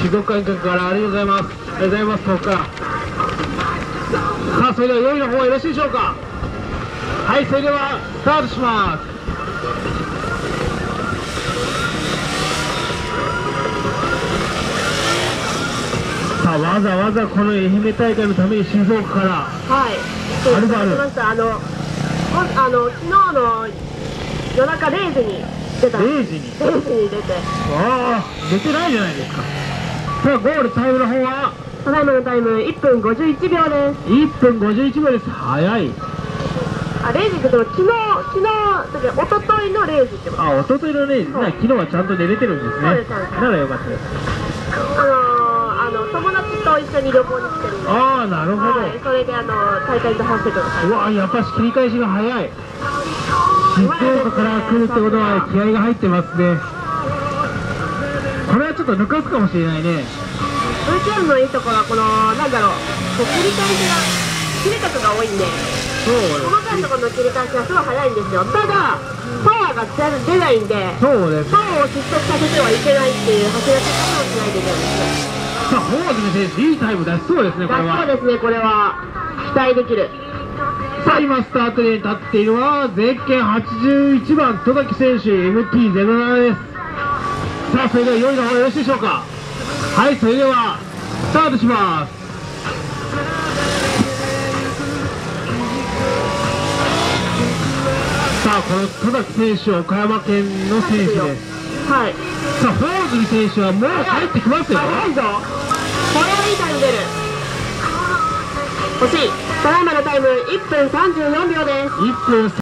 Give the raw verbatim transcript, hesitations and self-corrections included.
静岡県からありがとうございます。ありがとうございます。遠くから。さあ、それではよいの方はよろしいでしょうか。はい、それではスタートします。さあ、わざわざこの愛媛大会のために静岡からはいはるばるましたあのあの昨日の夜中れいじに出たれいじにれいじに出てああ出てないじゃないですか。さあ、ゴールタイムの方はただいまのタイムいっぷんごじゅういちびょうです。 いっぷんごじゅういちびょうです。早い。 あれいじって言っても昨日昨日だけおとといのれいじってこと。 あ、おとといのれいじ、昨日はちゃんと寝れてるんですね。 そうですそうですならよかったです。 あのー、あの友達と一緒に旅行に来てるんで、 ああ、なるほど。 はい、それであの大会に出させてください。 うわ、やっぱし切り返しが早い。静岡から来るってことは気合が入ってますね。これはちょっと抜かすかもしれないね。 ブイティーアール のいいところはこのなんだろう、こう切り返しが切れ角が多いんで、 そう細かいところの切り返しがすごい早いんですよ。ただパワーが全然出ないんで、 そうです。 パワーを失速させてはいけないっていう走らせ方をしないといけないんですよ。 さあ、ホーズミ選手いいタイム出しそうですね。これはそうですね、これは期待できる。 さあ、今スタートに立っているのはゼッケンはちじゅういちばん戸崎選手 エムティーゼロなな です。さあ、それではよいの方よろしいでしょうか。はい、それではスタートします。さあ、この戸崎選手は岡山県の選手です。 はい。 さあ、ホーズミ選手はもう帰ってきますよ。 早いぞ。これはいいタイム出る。欲しい。ただいまのタイムいっぷんさんじゅうよんびょうです。 いっぷん